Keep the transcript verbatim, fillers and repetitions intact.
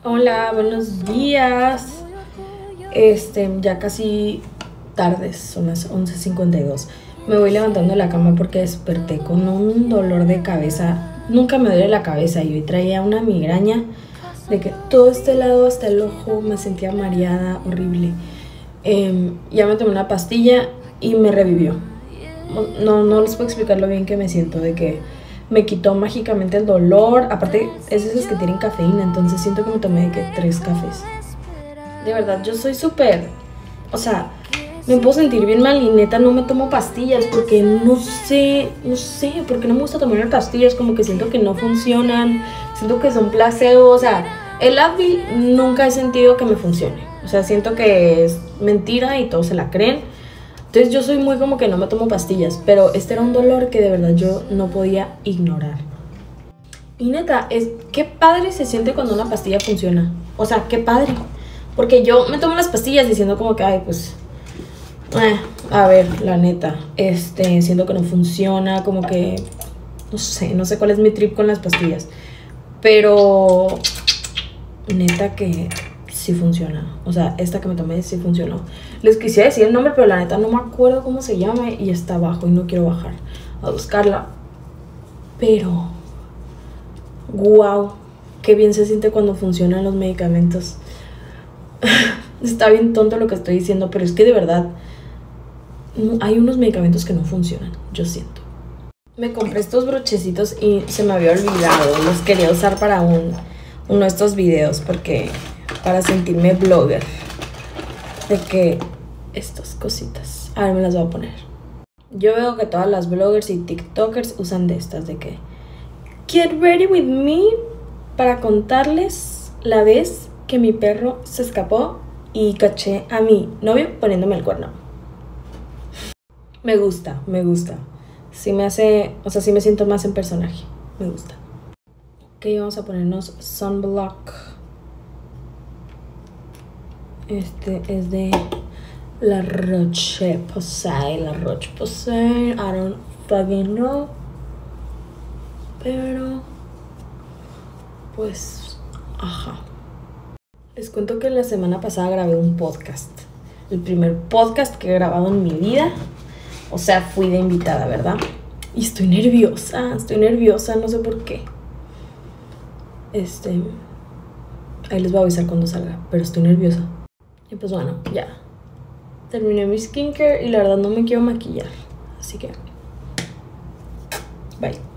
Hola, buenos días. Este, ya casi tardes, son las once cincuenta y dos. Me voy levantando de la cama porque desperté con un dolor de cabeza. Nunca me duele la cabeza y hoy traía una migraña de que todo este lado hasta el ojo me sentía mareada, horrible. Eh, ya me tomé una pastilla y me revivió. No, no les puedo explicar lo bien que me siento, de que me quitó mágicamente el dolor. Aparte, es de esas que tienen cafeína, entonces siento que me tomé de que tres cafés. De verdad, yo soy súper, o sea, me puedo sentir bien mal y neta no me tomo pastillas porque no sé, no sé, porque no me gusta tomar pastillas, como que siento que no funcionan, siento que son placebo, o sea, el Advil nunca he sentido que me funcione, o sea, siento que es mentira y todos se la creen. Entonces yo soy muy como que no me tomo pastillas, pero este era un dolor que de verdad yo no podía ignorar. Y neta, es qué padre se siente cuando una pastilla funciona. O sea, qué padre. Porque yo me tomo las pastillas diciendo como que, ay, pues, eh, a ver, la neta, este, siento que no funciona, como que, no sé, no sé cuál es mi trip con las pastillas. Pero, neta que sí funciona. O sea, esta que me tomé sí funcionó. Les quisiera decir el nombre, pero la neta no me acuerdo cómo se llama y está abajo y no quiero bajar a buscarla. Pero, wow, qué bien se siente cuando funcionan los medicamentos. Está bien tonto lo que estoy diciendo, pero es que de verdad hay unos medicamentos que no funcionan, yo siento. Me compré estos brochecitos y se me había olvidado. Los quería usar para un, uno de estos videos porque para sentirme blogger. De que estas cositas, a ver, me las voy a poner. Yo veo que todas las bloggers y tiktokers usan de estas, de que get ready with me, para contarles la vez que mi perro se escapó y caché a mi novio poniéndome el cuerno. Me gusta, me gusta. Sí me hace, o sea, sí me siento más en personaje. Me gusta. Ok, vamos a ponernos sunblock. Este es de La Roche-Posay. La Roche-Posay, I don't fucking know. Pero, pues, ajá. Les cuento que la semana pasada grabé un podcast. El primer podcast que he grabado en mi vida. O sea, fui de invitada, ¿verdad? Y estoy nerviosa, estoy nerviosa, no sé por qué. Este, ahí les voy a avisar cuando salga, pero estoy nerviosa. Y pues bueno, ya. Terminé mi skincare y la verdad no me quiero maquillar. Así que, bye.